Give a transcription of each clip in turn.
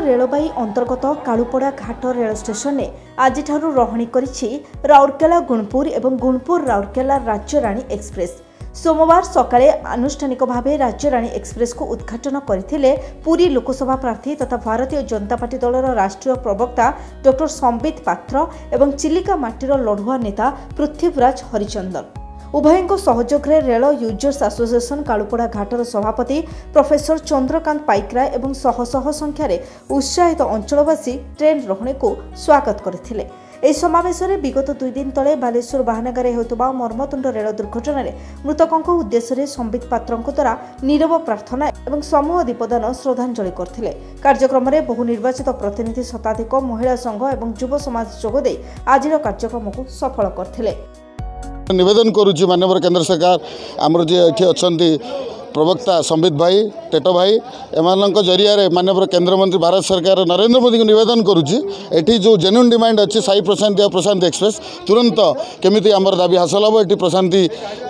रेलबाई अंतर्गत कालुपड़ा घाट rail station में आज रहणी करिछि राउरकेला गुणपुर एवं गुणपुर राउरकेला राज्यराणी एक्सप्रेस। सोमवार सकाळे आनुष्ठानिक भावे राज्यराणी एक्सप्रेस को उद्घाटन करथिले पुरी लोकसभा प्रार्थी तथा भारतीय जनता पार्टी दलर राष्ट्रीय प्रवक्ता डॉक्टर संबित पात्र एवं चिलिका माटीर लढुआ नेता पृथ्वीराज हरिचंदन। उभयों सहयोग में रेल यूजर्स एसोसिएशन कालुपड़ा घाटर सभापति प्रोफेसर चंद्रकांत पाइकरा एवं शह शह संख्यार उत्साहित अंचलवासी ट्रेन रहणी को स्वागत करथिले। ଏହି ସମାବେଶରେ ବିଗତ 2 ଦିନ ତଳେ ବାଲେଶ୍ୱର ବାହାନଗାରେ ହେଉଥିବା ମର୍ମତୁଣ୍ଡ ରେଳ ଦୁର୍ଘଟଣାରେ ମୃତକଙ୍କ ଉଦ୍ଦେଶ୍ୟରେ ସମ୍ବିତ ପାତ୍ରଙ୍କ ଦ୍ୱାରା ନିରବ ପ୍ରାର୍ଥନା ଏବଂ ସମୂହ ଦୀପଦାନ ଶ୍ରଦ୍ଧାଞ୍ଜଳି କରିଥିଲେ। କାର୍ଯ୍ୟକ୍ରମରେ ବହୁ ନିର୍ବାଚିତ ପ୍ରତିନିଧି ଶତାଧିକ ମହିଳା ସଂଘ ଏବଂ ଯୁବ ସମାଜ ଯୋଗଦେଇ ଆଜିର କାର୍ଯ୍ୟକ୍ରମକୁ ସଫଳ କରିଥିଲେ। निवेदन करुच्ची माननीय केंद्र सरकार आमर जी ये अच्छा प्रवक्ता संबित भाई टेटो भाई एम जरिया माननीय केंद्र मंत्री भारत सरकार नरेंद्र मोदी को निवेदन करुच्ची एटी जो जेन्युइन डिमांड अच्छी साई प्रशांति और प्रशांति एक्सप्रेस तुरंत केमिति आमर दाबी हासिल हम ये प्रशांति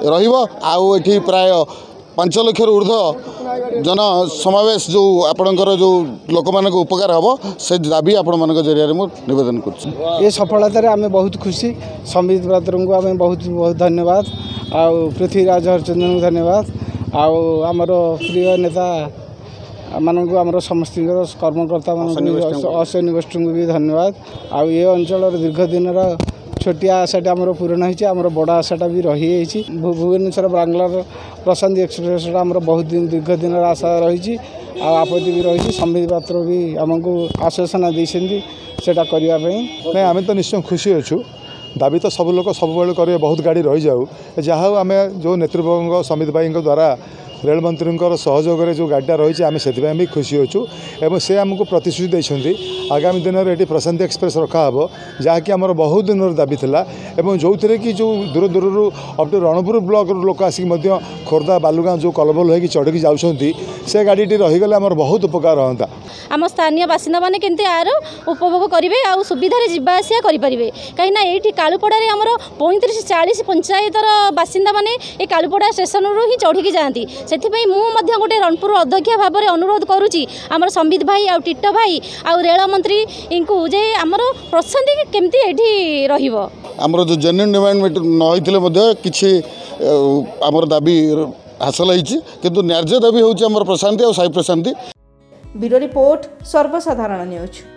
रही प्राय 5 लाख ऊर्ध्व जन समावेश जो आपणकर जो लोक मान उपकार हम से दाबी आपण मान जरिया निवेदन कर सफलतार आम बहुत खुशी। संबित पात्र को आम बहुत बहुत धन्यवाद आउ पृथ्वीराज हरिचंदन को धन्यवाद आमर प्रिय नेता मानक आमर समस्त कर्मकर्ता अश्विनी गोष्ठी को भी धन्यवाद। आउ ये अंचल दीर्घ दिन छोटिया आशाटा आमर पूरण होती आमर बड़ आशाटा भी रही भुवनेश्वर बांग्लार प्रशांति एक्सप्रेस आमर बहुत दिन दीर्घ दिन आशा रही आपत्ति भी रही। संबित पात्र भी आमको आश्वासन देता करने आम तो निश्चय खुशी अच्छु दाबी तो सब लोग सब कर बहुत गाड़ी रही जाऊ जहाँ आम जो नेतृवर्ग संबित भाई द्वारा रेल मंत्री सहयोग जो गाड़ीटा रही आम से भी खुशी अच्छु एवं से आमको प्रतिश्रुति देते आगामी दिन में ये प्रशांति एक्सप्रेस रखाब जहाँकि आम बहुत दिन दाबी था एवं जो थे कि जो दूर दूर अप टू रणपुर ब्लॉक लोक आसिक खोर्धा बालुगाँ जो कलबल हो चढ़ी जाऊँगी से गाड़ी रहीगले आम बहुत उपकार होता। आम स्थानीय बासिंदा मैंने केमती आर उपभोग करेंगे आ सुविधार जावासिया करेंगे कहीं ये कालुपड़ारे आमर 35-40 पंचायतर बासिंदा मैंने ये कालुपड़ा स्टेशन रू ही चढ़ी जाती से गोटे रणपुर अध्यक्ष भाव में अनुरोध करुच्ची आमर संबित भाई आ टिट्टो भाई आ रेल मंत्री इनको जे आमर प्रशांति केमती ये रमर जो जेन्युइन डिमांड नई कि आमर दाबी हासिल होती किंतु न्याय्य दाबी हूँ प्रशांति और साई प्रशांति। ब्यूरो रिपोर्ट सर्वसाधारण न्यूज।